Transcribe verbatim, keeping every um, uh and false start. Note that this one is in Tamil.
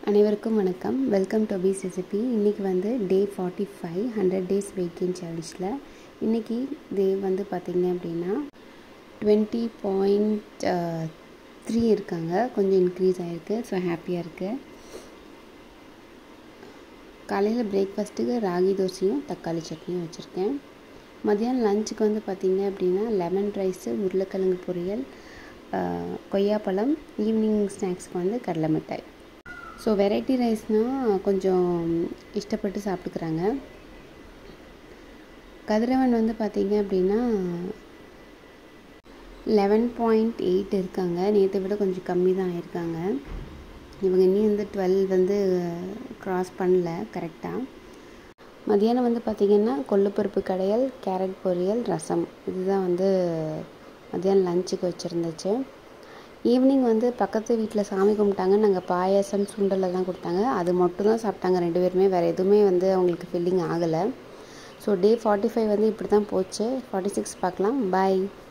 அனைவருக்கும் வணக்கம். வெல்கம் டு அபீஸ் ரெசிபி. இன்றைக்கி வந்து day forty five hundred days weight gain சேலஞ்சில் இன்றைக்கி டே வந்து பார்த்திங்க அப்படின்னா டுவெண்ட்டி பாயிண்ட் த்ரீ இருக்காங்க. கொஞ்சம் இன்க்ரீஸ் ஆகிருக்கு. ஸோ ஹாப்பியாக இருக்குது. காலையில் பிரேக்ஃபாஸ்ட்டுக்கு ராகி தோசையும் தக்காளி சட்னியும் வச்சுருக்கேன். மதியானம் லஞ்சுக்கு வந்து பார்த்திங்க அப்படின்னா லெமன் ரைஸு, உருளைக்கிழங்கு பொரியல், கொய்யாப்பழம். ஈவினிங் ஸ்நாக்ஸ்க்கு வந்து கடலை மிட்டாய். ஸோ வெரைட்டி ரைஸ்னால் கொஞ்சம் இஷ்டப்பட்டு சாப்பிட்டுக்கிறாங்க. கதிரவன் வந்து பார்த்திங்க அப்படின்னா லெவன் பாயிண்ட் எயிட் இருக்காங்க. நேற்றை விட கொஞ்சம் கம்மி தான் ஆயிருக்காங்க. இவங்க இன்னும் வந்து டுவெல் வந்து க்ராஸ் பண்ணல கரெக்டாக. மதியானம் வந்து பார்த்திங்கன்னா கொள்ளுப்பருப்பு கடையல், கேரட் பொரியல், ரசம். இதுதான் வந்து மதியானம் லஞ்சுக்கு வச்சுருந்துச்சு. ஈவினிங் வந்து பக்கத்து வீட்டில் சாமி கும்பிட்டாங்க. நாங்கள் பாயாசம் சுண்டலில் தான் கொடுத்தாங்க. அது மட்டும் தான் சாப்பிட்டாங்க ரெண்டு பேருமே. வேறு எதுவுமே வந்து அவங்களுக்கு ஃபில்லிங் ஆகலை. ஸோ டே ஃபார்ட்டி ஃபைவ் வந்து இப்படி தான் போச்சு. ஃபார்ட்டி சிக்ஸ் பார்க்கலாம். பாய்.